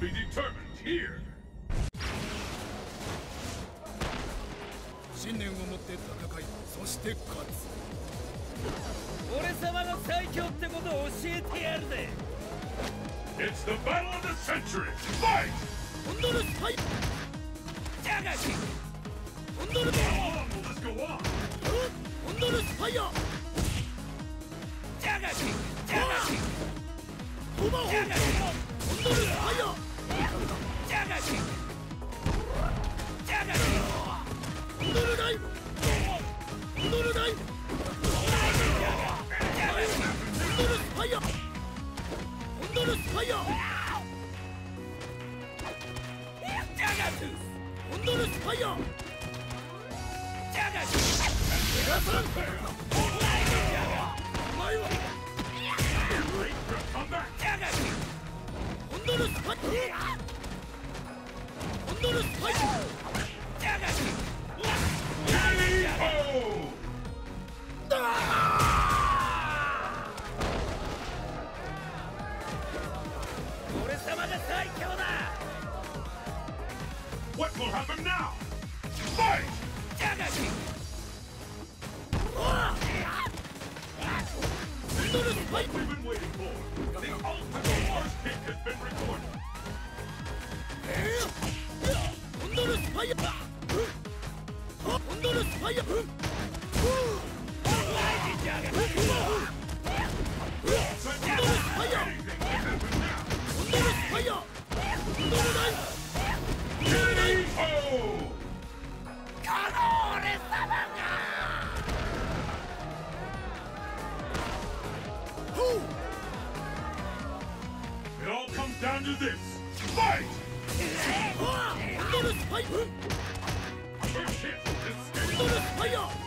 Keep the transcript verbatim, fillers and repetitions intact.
be determined here. 信念を持って戦い、そして勝つ。 俺様が最強ってことを教えてやるぜ。 It's the battle of the century. Fight! ホンドルスパイ。 ジャガキ。 ホンドル。 How long will this go on? ホンドルスパイヤ。 ジャガキ。ジャガキ。 トマホーク。 ジャガキ。 ホンドルスパイヤ。 ジャガキ。ジャガキ。 ホンドルダイブ。ホンドルダイブ。 ジャガキ。 ホンドルスパイヤ。ホンドルスパイヤ。 ジャガトゥース。 ホンドルスパイヤ。 ジャガキ。 皆さん。お前は。 ジャガキ。 ホンドルスパイヤ。ホンドルスパイヤ。 ジャガキ。俺様が最強だ。 What will happen now? Fight! ジャガキ。 ホンドルスパイヤ。 We've been waiting for. The ultimate worst kick has been recorded. ホンドルスパイヤ。ホンドルスパイヤ。 ジャガキ。 It all comes down to this. Fight! First hit. This